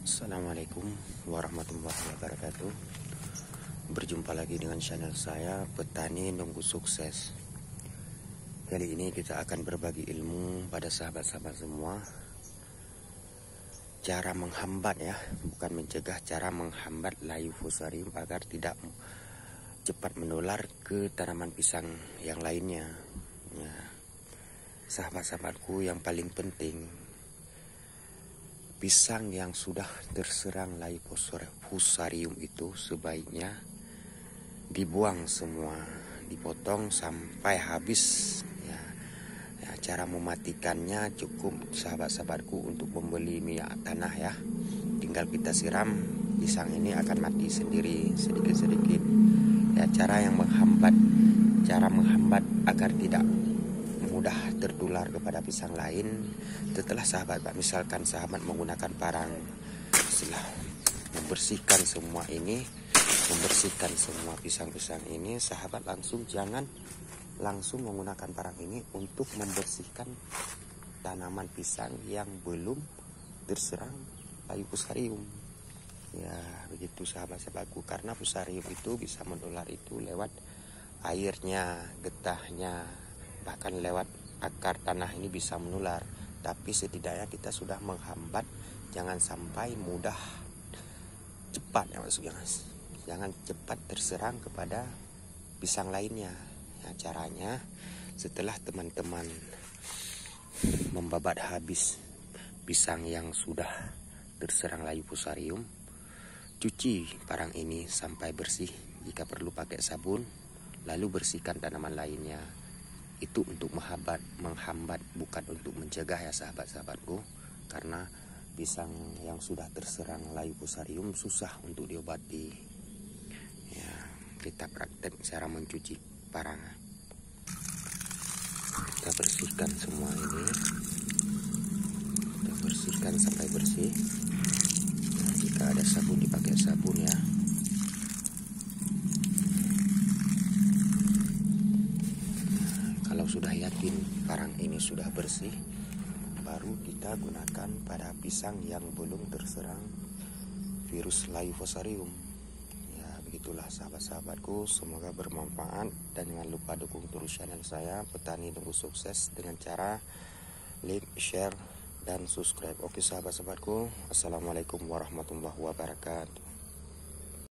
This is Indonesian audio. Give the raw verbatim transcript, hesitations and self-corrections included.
Assalamualaikum warahmatullahi wabarakatuh. Berjumpa lagi dengan channel saya, Petani Nunggu Sukses. Kali ini kita akan berbagi ilmu pada sahabat-sahabat semua. Cara menghambat ya, bukan mencegah, cara menghambat layu fusarium agar tidak cepat menular ke tanaman pisang yang lainnya. Ya, sahabat-sahabatku, yang paling penting, pisang yang sudah terserang layu fusarium itu sebaiknya dibuang semua, dipotong sampai habis ya. Ya, cara mematikannya cukup sahabat-sahabatku untuk membeli minyak tanah ya. Tinggal kita siram, pisang ini akan mati sendiri sedikit-sedikit. Ya, cara yang menghambat, cara menghambat agar tidak mudah tertular kepada pisang lain. Setelah sahabat, misalkan sahabat menggunakan parang, setelah membersihkan semua ini, membersihkan semua pisang-pisang ini, sahabat langsung jangan langsung menggunakan parang ini untuk membersihkan tanaman pisang yang belum terserang layu fusarium. Ya, begitu sahabat-sahabatku, karena fusarium itu bisa menular itu lewat airnya, getahnya, bahkan lewat akar tanah ini bisa menular. Tapi setidaknya kita sudah menghambat, jangan sampai mudah cepat ya maksudnya, jangan cepat terserang kepada pisang lainnya. Ya, caranya setelah teman-teman membabat habis pisang yang sudah terserang layu fusarium, cuci parang ini sampai bersih, jika perlu pakai sabun, lalu bersihkan tanaman lainnya. Itu untuk menghambat, menghambat bukan untuk mencegah ya sahabat-sahabatku. Karena pisang yang sudah terserang layu fusarium susah untuk diobati. Ya, kita praktek cara mencuci parang. Kita bersihkan semua ini. Kita bersihkan sampai bersih. Nah, jika ada sabun dipakai sabun ya. Kalau sudah yakin parang ini sudah bersih, baru kita gunakan pada pisang yang belum terserang virus layu fusarium. Ya, begitulah sahabat-sahabatku, semoga bermanfaat, dan jangan lupa dukung terus channel saya, Petani Nunggu Sukses, dengan cara like, share, dan subscribe. Oke sahabat-sahabatku, assalamualaikum warahmatullahi wabarakatuh.